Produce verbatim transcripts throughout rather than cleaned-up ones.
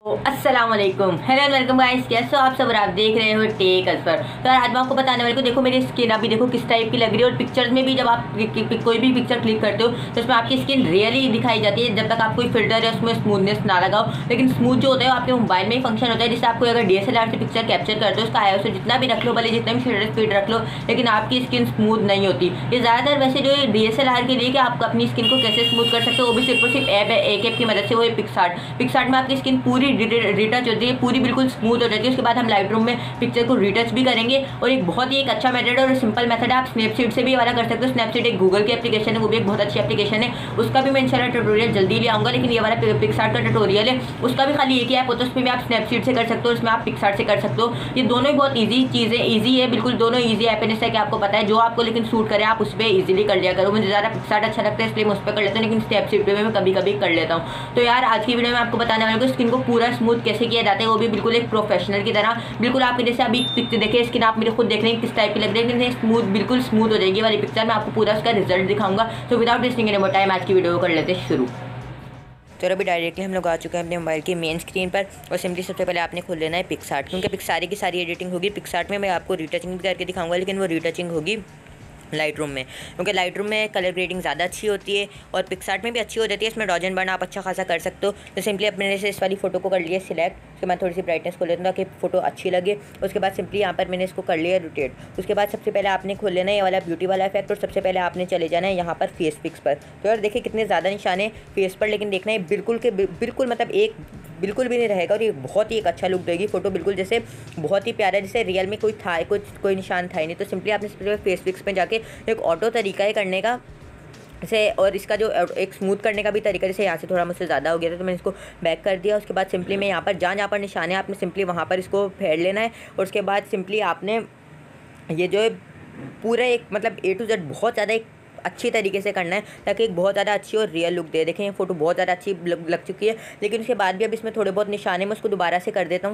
अस्सलाम वालेकुम, hello welcome guys, कैसे हो आप सब और आप देख रहे हो टेक असफर। तो यार आज मैं आपको बताने वाले को, देखो मेरी स्किन अभी देखो किस टाइप की लग रही है। और पिक्चर्स में भी जब आप कोई भी पिक्चर क्लिक करते हो तो उसमें आपकी स्किन रियली दिखाई जाती है, जब तक आप कोई फिल्टर है उसमें स्मूथनेस ना लगाओ। लेकिन स्मूथ जो होता है वो आपके मोबाइल में ही फंक्शन होता है, जिससे आपको अगर डी एस एल आर से पिक्चर कैप्चर करते हो उसका आई एस ओ जितना भी रख लो, भले जितना भी शटर स्पीड रख लो, लेकिन आपकी स्किन स्मूथ नहीं होती। ये ज़्यादातर वैसे जो डी एस एल आर के लिए कि आप अपनी स्किन को कैसे स्मूथ कर सकते हो, वो भी सिर्फ और सिर्फ ऐप है, एक ऐप की मदद से, वो है पिक्सार्ट। पिक्सार्ट में आपकी स्किन पूरी रिटच होती है, पूरी बिल्कुल स्मूथ हो जाती है। उसके बाद हम लाइट रूम में पिक्चर को रिटच भी करेंगे। और एक बहुत ही एक अच्छा मेथड है और सिंपल मेथड है, आप स्नैपसीड से भी वाला कर सकते हो। स्नैपसीड एक गूगल की एप्लीकेशन है, वो भी एक बहुत अच्छी एप्लीकेशन है, उसका भी मैं इंशाल्लाह ट्यूटोरियल जल्दी ले आऊँगा। लेकिन ये वाला पिक्सार्ट का ट्यूटोरियल है, उसका भी खाली एक ही ऐप होता है, उसमें भी आप स्नैपसीड से कर सकते हो, उसमें आप पिक्सार्ट से कर सकते हो। ये दोनों ही बहुत ईजी चीज़ें ईजी है, बिल्कुल दोनों ईजी ऐप है, जैसे कि आपको पता है जो आपको लेकिन सूट करे आप उस पर ईजिली कर लिया करो। मुझे ज़्यादा पिक्सार्ट अच्छा लगता है इसलिए मैं उस पर कर लेता हूँ, लेकिन स्नैपसीड पे मैं कभी कभी कर लेता हूँ। तो यार आज की वीडियो में आपको बताने वाले को स्किन को पूरा स्मूथ कैसे किया जाता है, वो भी बिल्कुल एक प्रोफेशनल की तरह। बिल्कुल आप जैसे अभी पिक्चर देखिए, स्किन आप मेरे खुद देख रहे हैं किस टाइप की लग रही है, स्मूथ बिल्कुल स्मूथ हो जाएगी वाली पिक्चर में, आपको पूरा उसका रिजल्ट दिखाऊंगा। तो without wasting any more time आज की वीडियो को कर लेते हैं शुरू। तो अभी डायरेक्टली हम लोग आ चुके हैं अपने मोबाइल की मेन स्क्रीन पर, और सिंपली सबसे पहले आपने खोल लेना है पिक्सार्ट, क्योंकि पिक्सारी की सारी एडिटिंग होगी पिक्सार्ट में। मैं आपको रीटचिंग भी करके दिखाऊंगा, लेकिन वो रीटचिंग होगी लाइट रूम में, क्योंकि लाइट रूम में कलर ग्रेडिंग ज़्यादा अच्छी होती है और पिक्सार्ट में भी अच्छी हो जाती है। इसमें डॉज एंड बर्न आप अच्छा खासा कर सकते हो। तो सिंपली अब मैंने से इस वाली फोटो को कर लिया सिलेक्ट, उसके बाद थोड़ी सी ब्राइटनेस खोल लेता हूँ ताकि फोटो अच्छी लगे। उसके बाद सिंपली यहाँ पर मैंने इसको कर लिया रोटेट। उसके बाद सबसे पहले आपने खोल लेना है ये वाला ब्यूटी वाला इफेक्ट, और सबसे पहले आपने चले जाना है यहाँ पर फेस पिक्स पर। तो यार देखिए कितने ज़्यादा निशान है फेस पर, लेकिन देखना है बिल्कुल के बिल्कुल मतलब एक बिल्कुल भी नहीं रहेगा, और ये बहुत ही एक अच्छा लुक देगी फोटो, बिल्कुल जैसे बहुत ही प्यारा, जैसे रियल में कोई था कुछ कोई निशान था ही नहीं। तो सिंपली आपने फेस पिक्स में जाके एक ऑटो तरीका है करने का से, और इसका जो एक स्मूथ करने का भी तरीका, जैसे यहाँ से थोड़ा मुझसे ज़्यादा हो गया था तो मैंने इसको बैक कर दिया। उसके बाद सिंपली मैं यहाँ पर जहाँ जहाँ पर निशान है आपने सिंपली वहाँ पर इसको फेर लेना है। और उसके बाद सिंपली आपने ये जो है पूरा एक मतलब ए टू जेड बहुत ज़्यादा एक अच्छी तरीके से करना है, ताकि एक बहुत ज़्यादा अच्छी और रियल लुक दे। देखें ये फोटो बहुत ज़्यादा अच्छी लग, लग चुकी है, लेकिन उसके बाद भी अब इसमें थोड़े बहुत निशान है, मैं उसको दोबारा से कर देता हूँ।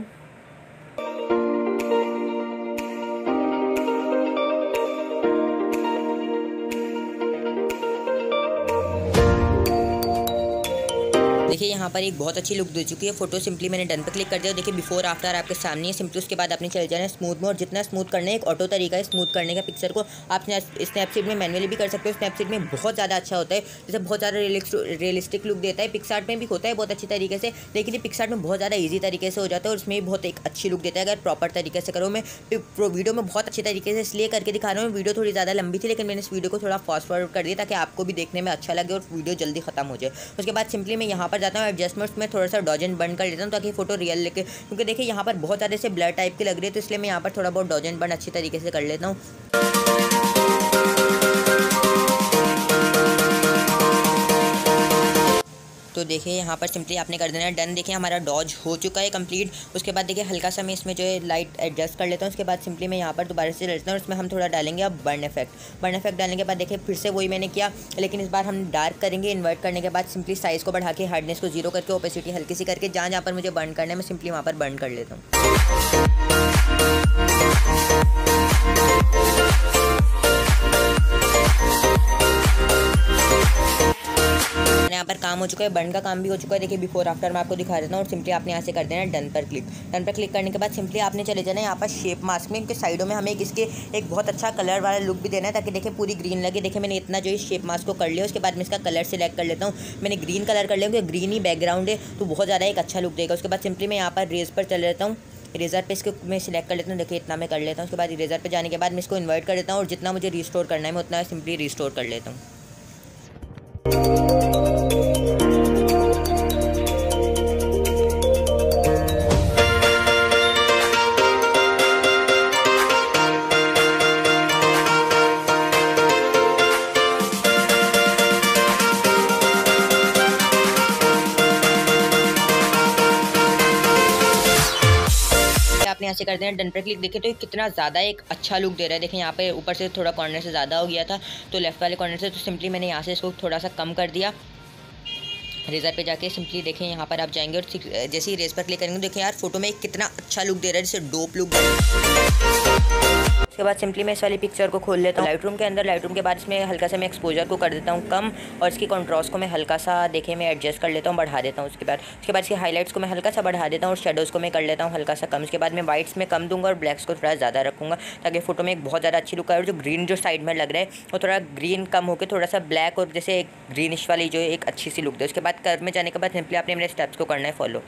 देखिए यहाँ पर एक बहुत अच्छी लुक दे चुकी है फोटो। सिंपली मैंने डन पर क्लिक कर दिया। देखिए बिफोर आफ्टर आपके सामने है। सिंपली उसके बाद आपने चले जाना है स्मूथ में, और जितना स्मूथ करना है एक ऑटो तरीका है स्मूथ करने का पिक्चर को। आप स्नैपसीड में मैनुअली भी कर सकते हो, स्नैपसीड में बहुत ज़्यादा अच्छा होता है, जैसे बहुत ज़्यादा रियलिस्टिक लुक देता है। पिक्सार्ट में भी होता है बहुत अच्छी तरीके से, लेकिन ये पिक्सार्ट में बहुत ज़्यादा ईजी तरीके से हो जाता है, और उसमें भी बहुत एक अच्छी लुक देता है अगर प्रॉपर तरीके से करो। मैं वीडियो में बहुत अच्छी तरीके से इसलिए करके दिखा रहा हूँ, वीडियो थोड़ी ज़्यादा लंबी थी, लेकिन मैंने इस वीडियो को थोड़ा फास्ट फॉरवर्ड कर दिया ताकि आपको भी देखने में अच्छा लगे और वीडियो जल्दी खत्म हो जाए। उसके बाद सिंपली मैं यहाँ पर जाता हूँ एडजस्टमेंट्स में, थोड़ा सा डॉज एंड बर्न कर लेता हूँ ताकि फोटो रियल लेके, क्योंकि देखिए यहाँ पर बहुत ज़्यादा से ब्लर टाइप की लग रही है, तो इसलिए मैं यहाँ पर थोड़ा बहुत डॉज एंड बर्न अच्छी तरीके से कर लेता हूँ। तो देखिए यहाँ पर सिंपली आपने कर देना है डन। देखिए हमारा डॉज हो चुका है कंप्लीट। उसके बाद देखिए हल्का सा मैं इसमें जो है लाइट एडजस्ट कर लेता हूँ। उसके बाद सिंपली मैं यहाँ पर दोबारा से लेता हूँ, उसमें हम थोड़ा डालेंगे अब बर्न इफेक्ट। बर्न इफेक्ट डालने के बाद देखिए फिर से वही मैंने किया, लेकिन इस बार हम डार्क करेंगे। इन्वर्ट करने के बाद सिंपली साइज़ को बढ़ा के हार्डनेस को जीरो करके ओपेसिटी हल्की सी करके जहाँ जहाँ पर मुझे बर्न करना है मैं सिंपली वहाँ पर बर्न कर लेता हूँ। यहाँ पर काम हो चुका है, बर्न का काम भी हो चुका है। देखिए बिफोर आफ्टर मैं आपको दिखा देता हूँ, और सिंपली आपने यहाँ से कर देना है डन पर क्लिक। डन पर क्लिक करने के बाद सिंपली आपने चले जाना है यहाँ पर शेप मास्क में, क्योंकि साइडों में हमें एक इसके एक बहुत अच्छा कलर वाला लुक भी देना है ताकि देखिए पूरी ग्रीन लगे। देखिए मैंने इतना जो है शेप मास्क को कर लिया। उसके बाद मैं इसका कलर सेलेक्ट कर लेता हूँ। मैंने ग्रीन कलर कर लिया क्योंकि ग्रीन ही बैकग्राउंड है, तो बहुत ज़्यादा एक अच्छा लुक देगा। उसके बाद सिंपली मैं यहाँ पर रेज पर चले जाता हूँ, इरेजर पे इसको मैं सिलेक्ट कर लेता हूँ। देखिए इतना मैं कर लेता हूँ। उसके बाद इरेजर पे जाने के बाद मैं इसको इन्वर्ट कर देता हूँ, और जितना मुझे रिस्टोर करना है मैं उतना सिंपली रिस्टोर कर लेता हूँ। आपने यहाँ से कर देना डन पर क्लिक। देखिए तो कितना ज़्यादा एक अच्छा लुक दे रहा है। देखिए यहाँ पे ऊपर से थोड़ा कॉर्नर से ज़्यादा हो गया था, तो लेफ्ट वाले कॉर्नर से, तो सिंपली मैंने यहाँ से इसको थोड़ा सा कम कर दिया। रेजर पे जाके सिंपली देखें यहाँ पर आप जाएंगे और जैसे ही रेज पर क्लिक करेंगे देखिए यार फोटो में कितना अच्छा लुक दे रहा है, जैसे डोप लुक दे रहा है। उसके बाद सिंपली मैं इस वाली पिक्चर को खोल लेता हूँ लाइट रूम के अंदर। लाइट रूम के बाद इसमें हल्का सा मैं एक्सपोजर को कर देता हूँ कम, और इसकी कॉन्ट्रास्ट को मैं हल्का सा देखे मैं एडजस्ट कर लेता हूँ, बढ़ा देता हूँ। उसके बाद उसके बाद इसकी हाईलाइट्स को मैं हल्का सा बढ़ा देता हूँ और शेडोज़ को मैं कर लेता हूँ हल्का सा कम। उसके बाद मैं वाइट्स में कम दूंगा और ब्लैक्स को थोड़ा ज़्यादा रखूँगा ताकि फोटो में एक बहुत ज़्यादा अच्छी लुक आए। और जो ग्रीन जो साइड में लग रहा है वो थोड़ा ग्रीन कम होकर थोड़ा सा ब्लैक और जैसे एक ग्रीनिश वाली जो एक अच्छी सी लुक दे। उसके बाद कर्व में जाने के बाद सिंपली आपने मेरे स्टेप्स को करना है फॉलो।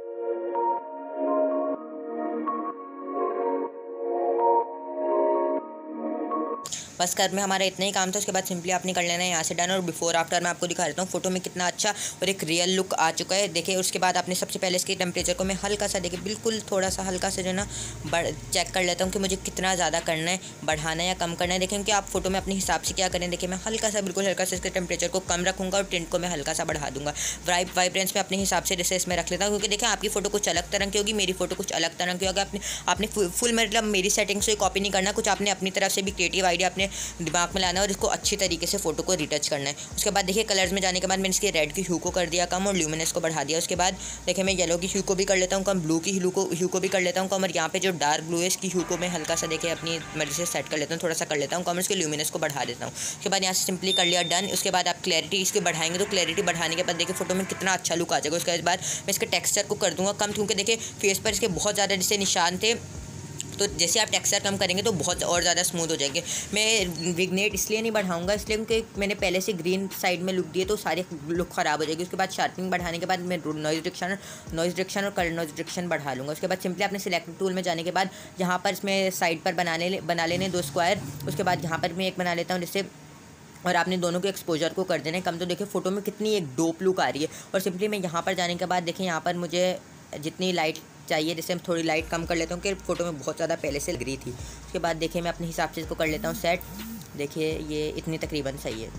बस कर्व में हमारा इतना ही काम था। उसके बाद सिंपली आपने कर लेना है यहाँ से डन। और बिफोर आफ्टर मैं आपको दिखा देता हूँ फोटो में कितना अच्छा और एक रियल लुक आ चुका है। देखिए उसके बाद आपने सबसे पहले इसके टेम्परेचर को मैं हल्का सा देखिए बिल्कुल थोड़ा सा हल्का से जो है ना बढ़ चेक कर लेता हूँ कि मुझे कितना ज़्यादा करना है, बढ़ाना है या कम करना है। देखें कि आप फोटो में अपने हिसाब से क्या करें। देखिए मैं हल्का सा बिल्कुल हल्का से इसके टेम्परेचर को कम रखूँगा और टिंट को मैं हल्का सा बढ़ा दूँगा। वाइब वाइब्रेंस में अपने हिसाब से जैसे इसमें रख लेता हूँ, क्योंकि देखें आपकी फोटो कुछ अलग तरह की होगी, मेरी फोटो कुछ अलग तरह की होगी। आपने आपने फुल मतलब मेरी सेटिंग से कॉपी नहीं करना, कुछ आपने अपनी तरफ से भी क्रिएटिव आइडिया अपने दिमाग में लाना और इसको अच्छी तरीके से फोटो को रिटच करना है। उसके बाद देखिए कलर्स में जाने के बाद मैंने इसके रेड की ह्यू को कर दिया कम और ल्यूमिनेंस को बढ़ा दिया। उसके बाद देखिए मैं येलो की ह्यू को भी कर लेता हूँ कम, ब्लू की ह्यू को ह्यू को भी कर लेता हूँ कम, और यहाँ पे जो डार्क ब्लू है इसकी ह्यू को मैं हल्का सा देखिए अपनी मर्जी से सेट कर लेता हूँ, थोड़ा सा कर लेता हूँ कम, इसके ल्यूमिनेंस को बढ़ा देता हूँ। उसके बाद यहाँ से सिंपली कर लिया डन। उसके बाद आप क्लैरिटी इसके बढ़ाएंगे तो क्लैरिटी बढ़ाने के बाद देखिए फोटो में कितना अच्छा लुक आ जाएगा। उसके बाद मैं इसके टेक्सचर को कर दूँगा कम, क्योंकि देखिए फेस पर इसके बहुत ज़्यादा जैसे निशान थे, तो जैसे आप टेक्सचर कम करेंगे तो बहुत और ज़्यादा स्मूथ हो जाएंगे। मैं विग्नेट इसलिए नहीं बढ़ाऊंगा, इसलिए क्योंकि मैंने पहले से ग्रीन साइड में लुक दिए तो सारे लुक ख़राब हो जाएगी। उसके बाद शार्पनिंग बढ़ाने के बाद मैं नॉइज़ रिडक्शन नॉइज़ रिडक्शन और कलर नॉइज़ रिडक्शन बढ़ा लूँगा। उसके बाद सिंपली अपने सिलेक्ट टूल में जाने के बाद यहाँ पर इसमें साइड पर बनाने बना लेने दो स्क्वायर। उसके बाद यहाँ पर मैं एक बना लेता हूँ जिससे, और आपने दोनों के एक्सपोजर को कर देना है कम। तो देखिए फोटो में कितनी एक डोप लुक आ रही है। और सिंपली मैं यहाँ पर जाने के बाद देखिए यहाँ पर मुझे जितनी लाइट चाहिए जैसे हम थोड़ी लाइट कम कर लेता हूँ कि फोटो में बहुत ज़्यादा पहले से लग रही थी। उसके बाद देखिए मैं अपने हिसाब से इसको कर लेता हूँ सेट। देखिए ये इतनी तकरीबन सही है,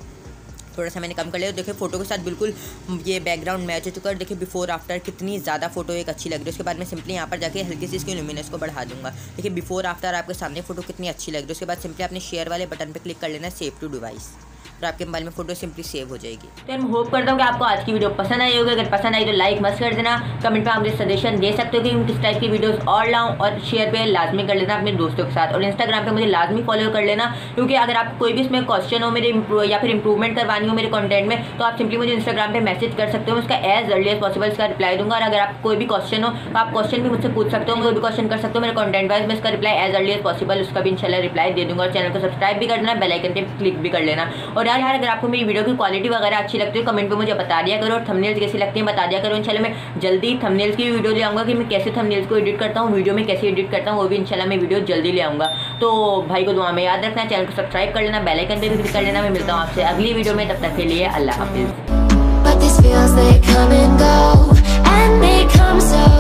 थोड़ा सा मैंने कम कर लिया। देखिए फोटो के साथ बिल्कुल ये बैकग्राउंड मैच हो चुका है। देखिए बिफोर आफ्टर कितनी ज़्यादा फोटो एक अच्छी लग रही है। उसके बाद मैं सिंपली यहाँ पर जाके हल्की सी इसकी ल्यूमिनेंस को बढ़ा दूँगा। देखिए बिफोर आफ्टर आपके सामने फोटो कितनी अच्छी लग रही है। उसके बाद सिंपली अपने शेयर वाले बटन पर क्लिक कर लेना सेव टू डिवाइस, और आपके मोबाइल में फोटो सिंपली सेव हो जाएगी। तो मैं होप करता हूँ कि आपको आज की वीडियो पसंद आई होगी। अगर पसंद आई तो लाइक मस्त कर देना, कमेंट पे आप मुझे सजेशन दे सकते हो कि मैं किस टाइप की वीडियोस और लाऊं, और शेयर पे लाजमी कर लेना अपने दोस्तों के साथ, और इंस्टाग्राम पे मुझे लाजमी फॉलो कर लेना, क्योंकि अगर आपको कोई भी इसमें क्वेश्चन हो मेरे या फिर इंप्रूवमेंट करवानी हो मेरे कंटेंट में तो आप सिंपली मुझे इंस्टाग्राम पे मैसेज कर सकते हो। मैं उसका एज अर्ली एज पॉसिबल इसका रिप्लाई दूंगा। और अगर आप कोई भी क्वेश्चन हो तो आप क्वेश्चन भी मुझसे पूछ सकते हो, कोई भी क्वेश्चन कर सकते हो मेरे कंटेंट वाइज, मैं इसका reply as early as possible उसका भी इंशाल्लाह रिप्लाई दे दूंगा। और चैनल को सब्सक्राइब भी कर देना, बेल आइकन पे क्लिक भी कर लेना। और यार यार अगर आपको मेरी वीडियो की क्वालिटी वगैरह अच्छी लगती है कमेंट पे मुझे बता दिया करो, और थंबनेल्स कैसी लगती है बता दिया करो। इंशाल्लाह मैं जल्दी थंबनेल्स की वीडियो ले आऊँगा कि मैं कैसे थंबनेल्स को एडिट करता हूँ, वीडियो में कैसे एडिट करता हूँ, वो भी इंशाल्लाह मैं वीडियो जल्दी ले आऊँगा। तो भाई को दुआ में याद रखना, चैनल को सब्सक्राइब कर लेना, बेल आइकन पे भी क्लिक कर लेना। मैं मिलता हूँ आपसे अगली वीडियो में, तब तक के लिए अल्लाह हाफिज़।